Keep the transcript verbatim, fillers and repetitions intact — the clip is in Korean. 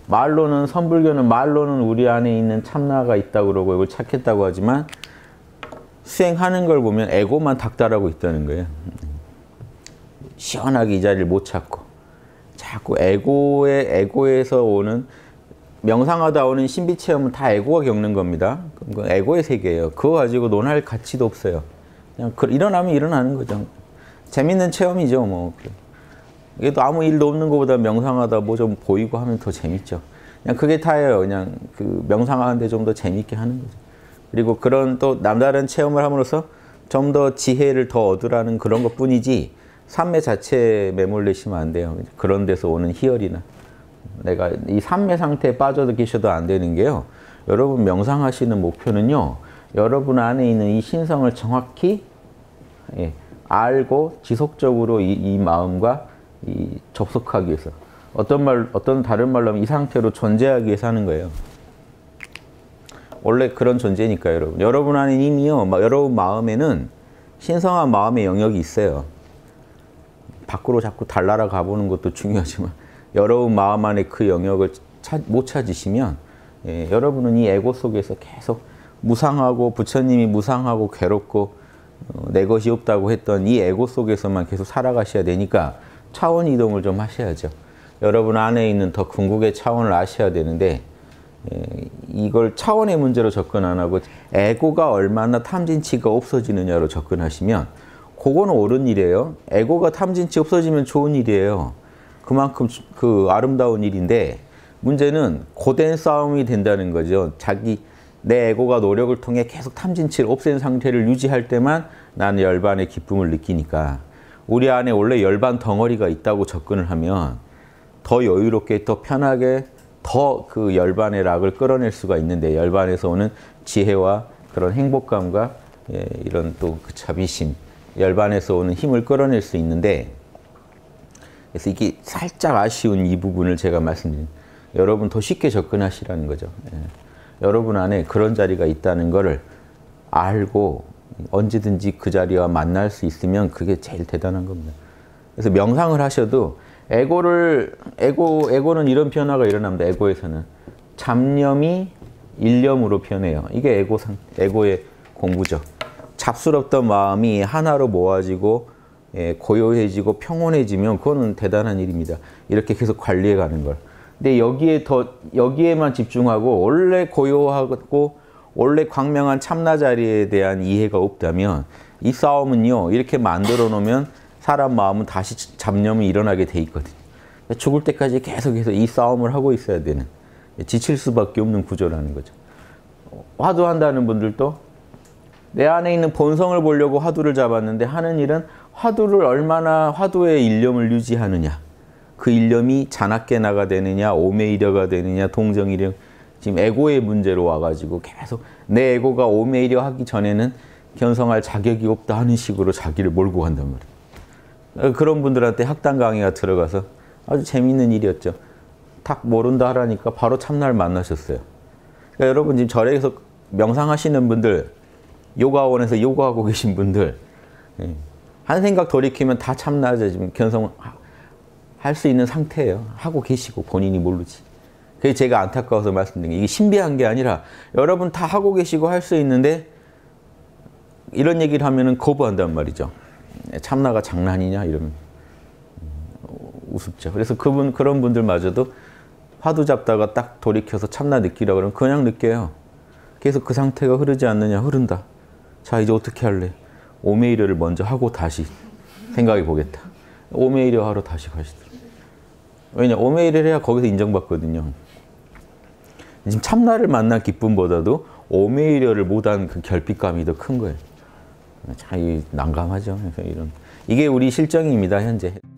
말로는 선불교는 말로는 우리 안에 있는 참나가 있다고 그러고 이걸 찾겠다고 하지만 수행하는 걸 보면 에고만 닥달하고 있다는 거예요. 시원하게 이 자리를 못 찾고 자꾸 에고의 에고에서 오는 명상하다 오는 신비 체험은 다 에고가 겪는 겁니다. 그건 에고의 세계예요. 그거 가지고 논할 가치도 없어요. 그냥 일어나면 일어나는 거죠. 재밌는 체험이죠, 뭐. 이게 또 아무 일도 없는 것보다 명상하다 뭐 좀 보이고 하면 더 재밌죠. 그냥 그게 다예요. 그냥 그 명상하는데 좀 더 재밌게 하는 거죠. 그리고 그런 또 남다른 체험을 함으로써 좀 더 지혜를 더 얻으라는 그런 것 뿐이지 삼매 자체에 매몰리시면 안 돼요. 그런 데서 오는 희열이나. 내가 이 삼매 상태에 빠져 계셔도 안 되는 게요. 여러분 명상하시는 목표는요. 여러분 안에 있는 이 신성을 정확히 예, 알고 지속적으로 이, 이 마음과 이 접속하기 위해서 어떤 말 어떤 다른 말로 하면 이 상태로 존재하기 위해서 하는 거예요. 원래 그런 존재니까 여러분. 여러분 안에 이미요. 여러분 마음에는 신성한 마음의 영역이 있어요. 밖으로 자꾸 달나라 가보는 것도 중요하지만 여러분 마음 안에 그 영역을 찾, 못 찾으시면 예, 여러분은 이 에고 속에서 계속 무상하고 부처님이 무상하고 괴롭고 어, 내 것이 없다고 했던 이 에고 속에서만 계속 살아가셔야 되니까 차원 이동을 좀 하셔야죠. 여러분 안에 있는 더 궁극의 차원을 아셔야 되는데 예, 이걸 차원의 문제로 접근 안 하고 에고가 얼마나 탐진치가 없어지느냐로 접근하시면 그거는 옳은 일이에요. 에고가 탐진치 없어지면 좋은 일이에요. 그만큼 그 아름다운 일인데 문제는 고된 싸움이 된다는 거죠. 자기 내 에고가 노력을 통해 계속 탐진치를 없앤 상태를 유지할 때만 나는 열반의 기쁨을 느끼니까 우리 안에 원래 열반 덩어리가 있다고 접근을 하면 더 여유롭게 더 편하게 더 그 열반의 락을 끌어낼 수가 있는데 열반에서 오는 지혜와 그런 행복감과 예, 이런 또 그 자비심 열반에서 오는 힘을 끌어낼 수 있는데 그래서 이게 살짝 아쉬운 이 부분을 제가 말씀드린 여러분 더 쉽게 접근하시라는 거죠. 예. 여러분 안에 그런 자리가 있다는 것을 알고 언제든지 그 자리와 만날 수 있으면 그게 제일 대단한 겁니다. 그래서 명상을 하셔도 에고를 에고 에고는 이런 변화가 일어납니다. 에고에서는 잡념이 일념으로 변해요. 이게 에고상 에고의 공부죠. 잡스럽던 마음이 하나로 모아지고 예, 고요해지고 평온해지면 그거는 대단한 일입니다. 이렇게 계속 관리해 가는 걸. 근데 여기에 더 여기에만 집중하고 원래 고요하고 원래 광명한 참나 자리에 대한 이해가 없다면 이 싸움은요. 이렇게 만들어 놓으면 사람 마음은 다시 잡념이 일어나게 돼 있거든요. 죽을 때까지 계속해서 이 싸움을 하고 있어야 되는 지칠 수밖에 없는 구조라는 거죠. 화두한다는 분들도 내 안에 있는 본성을 보려고 화두를 잡았는데 하는 일은 화두를 얼마나 화두의 일념을 유지하느냐. 그 일념이 잔악계나가 되느냐, 오매이려가 되느냐, 동정이려. 지금 에고의 문제로 와가지고 계속 내 에고가 오매이려 하기 전에는 견성할 자격이 없다 하는 식으로 자기를 몰고 간단 말이에요. 그런 분들한테 학당 강의가 들어가서 아주 재미있는 일이었죠. 딱 모른다 하라니까 바로 참나를 만나셨어요. 그러니까 여러분 지금 절에서 명상하시는 분들, 요가원에서 요가하고 계신 분들 한 생각 돌이키면 다 참나죠. 지금 견성 할 수 있는 상태예요. 하고 계시고 본인이 모르지. 그게 제가 안타까워서 말씀드린 게 이게 신비한 게 아니라 여러분 다 하고 계시고 할 수 있는데 이런 얘기를 하면은 거부한단 말이죠. 참나가 장난이냐 이러면 우습죠. 그래서 그분 그런 분들마저도 화두 잡다가 딱 돌이켜서 참나 느끼라 그러면 그냥 느껴요. 계속 그 상태가 흐르지 않느냐 흐른다. 자 이제 어떻게 할래? 오매이려를 먼저 하고 다시 생각해 보겠다. 오매이려 하러 다시 가시더라고요. 왜냐 오매이려를 해야 거기서 인정받거든요. 지금 참나를 만난 기쁨보다도 오매이려를 못한 그 결핍감이 더 큰 거예요. 참 난감하죠. 그래서 이런 이게 우리 실정입니다 현재.